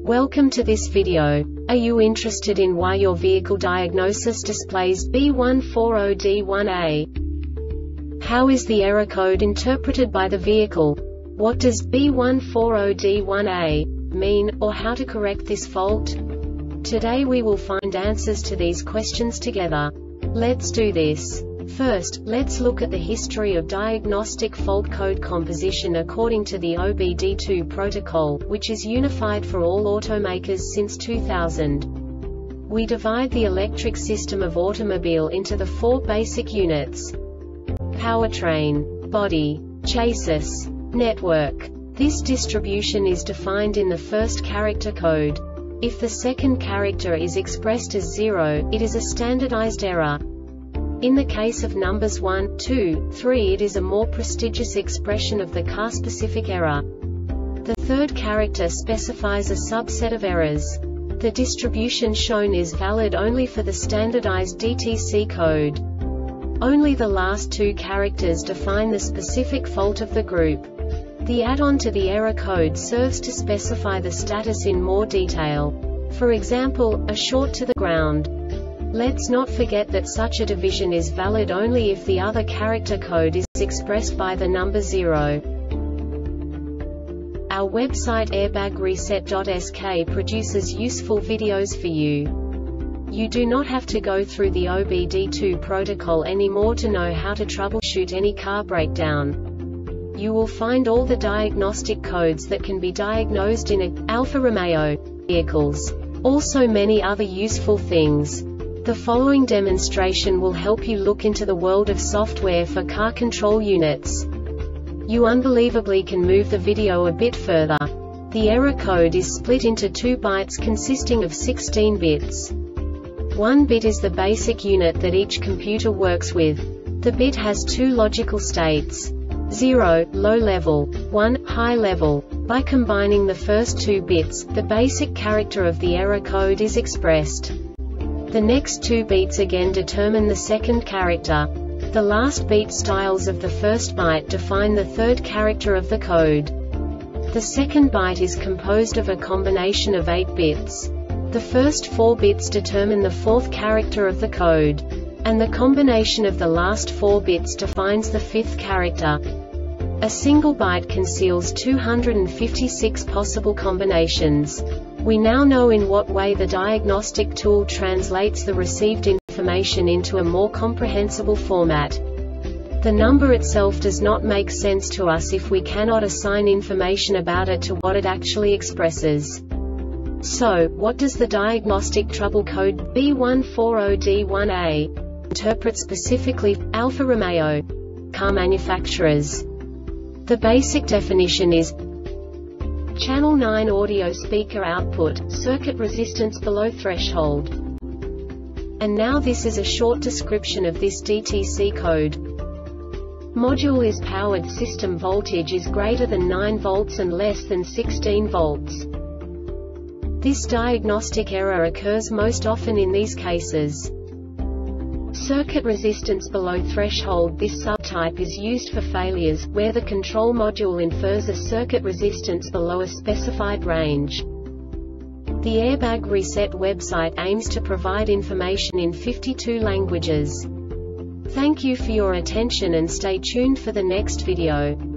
Welcome to this video. Are you interested in why your vehicle diagnosis displays B140D1A? How is the error code interpreted by the vehicle? What does B140D1A mean, or how to correct this fault? Today we will find answers to these questions together. Let's do this. First, let's look at the history of diagnostic fault code composition according to the OBD2 protocol, which is unified for all automakers since 2000. We divide the electric system of automobile into the four basic units: powertrain, body, chassis, network. This distribution is defined in the first character code. If the second character is expressed as 0, it is a standardized error. In the case of numbers 1, 2, 3, it is a more prestigious expression of the car-specific error. The third character specifies a subset of errors. The distribution shown is valid only for the standardized DTC code. Only the last two characters define the specific fault of the group. The add-on to the error code serves to specify the status in more detail. For example, a short to the ground. Let's not forget that such a division is valid only if the other character code is expressed by the number 0. Our website airbagreset.sk produces useful videos for you. You do not have to go through the OBD2 protocol anymore to know how to troubleshoot any car breakdown. You will find all the diagnostic codes that can be diagnosed in Alfa Romeo vehicles. Also many other useful things. The following demonstration will help you look into the world of software for car control units. You unbelievably can move the video a bit further. The error code is split into 2 bytes consisting of 16 bits. 1 bit is the basic unit that each computer works with. The bit has 2 logical states: 0, low level, 1, high level. By combining the first 2 bits, the basic character of the error code is expressed. The next 2 beats again determine the second character. The last beat styles of the first byte define the third character of the code. The second byte is composed of a combination of 8 bits. The first 4 bits determine the fourth character of the code. And the combination of the last 4 bits defines the fifth character. A single byte conceals 256 possible combinations. We now know in what way the diagnostic tool translates the received information into a more comprehensible format. The number itself does not make sense to us if we cannot assign information about it to what it actually expresses. So, what does the diagnostic trouble code B140D1A interpret specifically for Alfa Romeo car manufacturers? The basic definition is Channel 9 audio speaker output, circuit resistance below threshold. And now this is a short description of this DTC code. Module is powered, system voltage is greater than 9 volts and less than 16 volts. This diagnostic error occurs most often in these cases. Circuit resistance below threshold. This subtype is used for failures, where the control module infers a circuit resistance below a specified range. The Airbag Reset website aims to provide information in 52 languages. Thank you for your attention and stay tuned for the next video.